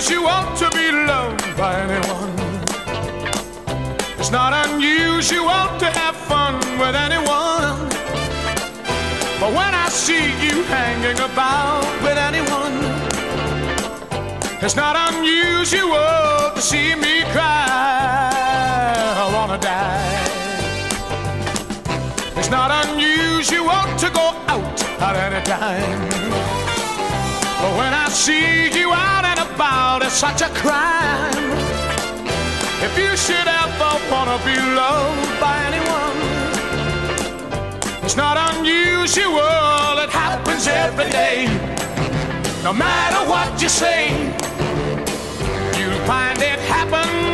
unusual to be loved by anyone. It's not unusual to have fun with anyone. But when I see you hanging about with anyone, it's not unusual to see me cry. I wanna die. It's not unusual to go out at any time. But when I see you out and about, it's such a crime. If you should ever wanna be loved by anyone, it's not unusual, it happens every day. No matter what you say, you'll find it happens